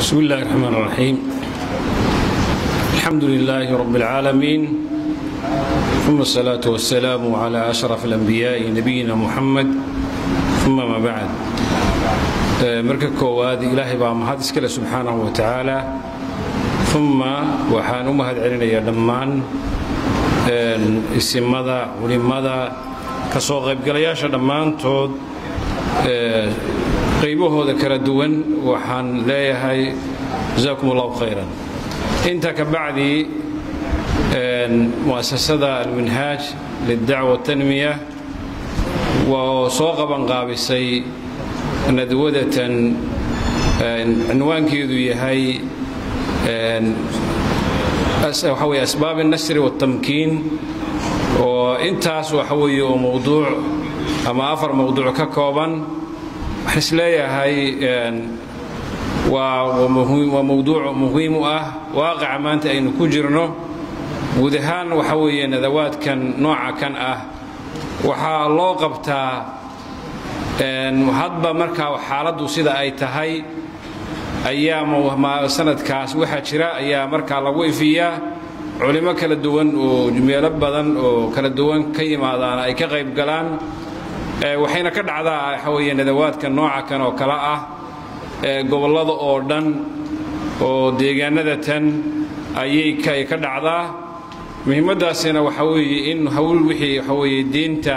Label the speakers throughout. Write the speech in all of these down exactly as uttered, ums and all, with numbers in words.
Speaker 1: بسم الله الرحمن الرحيم. الحمد لله رب العالمين، ثم الصلاة والسلام على أشرف الأنبياء نبينا محمد، ثم ما بعد. مركز كواد إلهي بقى محادث كله سبحانه وتعالى، ثم وحان أمهد علينا يا دمان اسم ماذا ولماذا كصوغ بقلياش دمان تود قيبوه ذكر الدون وحان لا يهي جزاكم الله خيرا. انت كبعدي مؤسسة المنهاج للدعوة والتنمية وصوغ بنقابسي ندودة عنوان كيدو يهي وحوي أسباب النشر والتمكين، وانتاس وحوي موضوع أما أفر موضوع ككوبا حسلية هاي وموضوع مهم أه واقع ما أنت أين كجرنه ودهان وحوي ندوات كان نوع كان أه وحا الله قبتا وحضب مركا وحالده سيدا أي تهي أيام وما سنة كاس وحا شراء أيام مركا لغوي فيها علماء كلا دوان وجميع بدن وكلا دوان كيما هذا أي كغيب قلان وحين كدعدا حوي ندوات كان نوع كان وكلاء gobolada oo dhan oo deegaanadatan ayay ka ka dhacdaa. muhiimadaasina waxa weeye in hawl wixii waxa weeye diinta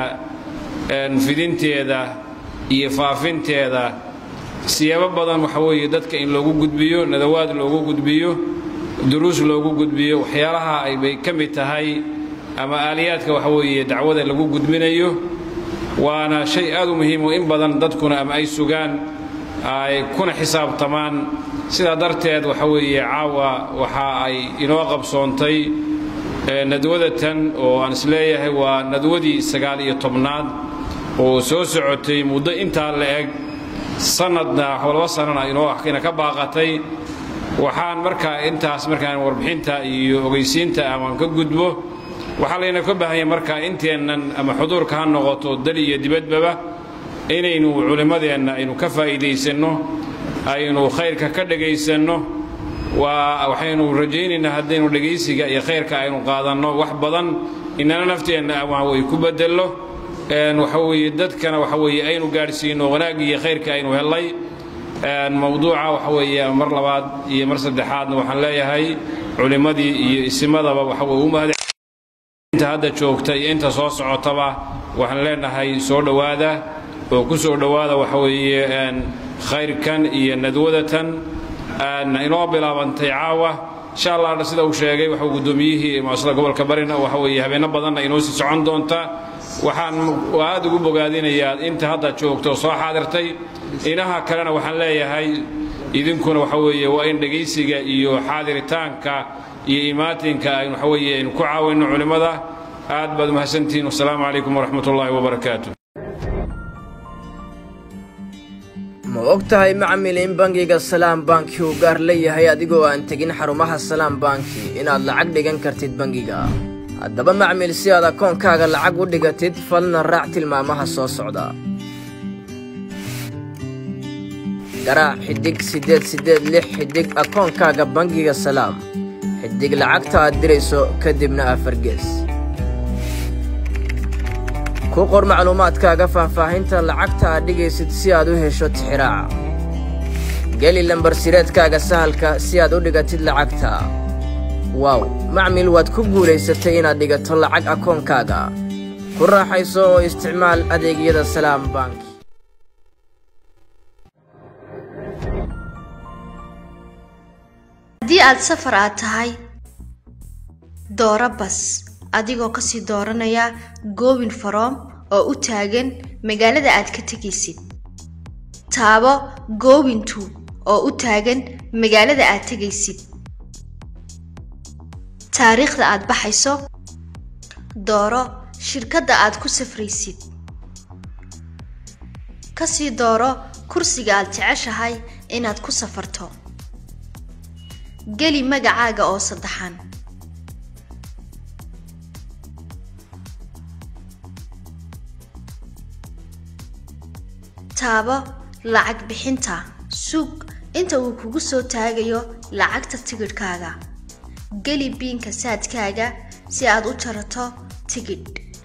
Speaker 1: fidinteeda iyo faafinteeda siyaabo badan waxa weeye dadka in loogu gudbiyo, nadawaad loogu gudbiyo, duruus loogu gudbiyo, waxyaalaha ay bay kamid tahay ama aaliyaadka waxa weeye dacwada lagu gudbinayo. waana shay aad u muhiim oo in badan dadkuna ama ay sugaan ay kuna xisaab tamaan. sida darteed waxa weeye caawa waxa ay inoo qabsoontay nadwadatan oo aan isleeyahay waa nadwadii sagaal iyo tobnaad oo soo socotay muddo inta la eg sanadna xawlaba sanana inoo axkina ka baaqatay. waxaan markaa intaas markaan warbixinta iyo ogeysiinta aan ka gudbo waxa leena ka baahan markaa inteenan ama xuduurka ha noqoto dal iyo dibadba inaynu culimadeena aynu ka faa'iideysano, aynu khayrka ka dhageysano. waa waxaynu rajaynaynaa haddaynu dhageysiga iyo khayrka aynu qaadano wax badan inana nafteena way ku bedelo waxa weeye dadkana waxa weeye aynu gaarsiino wanaag iyo khayrka aynu helay. mawduuca waxa weeye mar labaad iyo mar saddexaadna waxaan leeyahay culimadii iyo isimadaba waxa weeye u mahad inta hadda joogta iyo inta soo socotaba waxaan leenahay soo dhawaada oo ku soo dhawaada waxa weeye khayrkan iyo nadwadatan inoo bilaabantay caawa insha Allah sida uu sheegay waxa gudoomiyihii maasla gobolka Barina waxa weeye habeena badan inoo sii socon doonta. waxaan aad ugu bogaadinayaa inta hadda joogto soo xaadirtay inaha kalena waxaan leeyahay idinkuna waxa weeye waa in dhageysiga iyo xaadiritaanka iyo imaatinka ay waxa weeye ku caawino culimada. aad baad mahadsantiin. wassalaamu calaykum waraxmatullaahi wabarakaatuh.
Speaker 2: ma ogtahay macmiil in bangiga Salaam Banki uu gaar leeyahay adigoo aan tagin xarumaha Salaam Banki inaad lacag dhigan kartid bangiga. haddaba macmiil si aad akoonkaaga lacag u dhigatid falna raac tilmaamaha soo socda. garaac xidig sideed sideed lix xidig akoonkaaga bangiga Salaam, xidig lacagta aad dirayso kadibna afar gees. ku qor macluumaadkaaga faahfaahinta lacagta aad dhigaysid si aad u hesho tixraaca. geli lambar sireedkaaga sahalka si aad u dhigatid lacagta. waaw macmiil waad ku guulaysatay inaad dhigato lacag akoonkaaga. ku raaxayso oo isticmaal adeegyada Salaam Bank.
Speaker 3: haddii aad safar aad tahay dooro bas adigoo ka sii dooranaya goobin from oo u taagan magaalada aad ka tagaysid. taabo goobin to oo u taagan magaalada aad tagaysid. taariikhda aad baxayso. dooro shirkadda aad ku safraysid. ka sii dooro kursiga aad jeceshahay inaad ku safarto. geli magacaaga oo saddexan. taabo lacag bixinta. sug inta uu kugu soo taagayo lacagta tigidhkaaga geli biinka saadkaaga si aad u jarato tigidh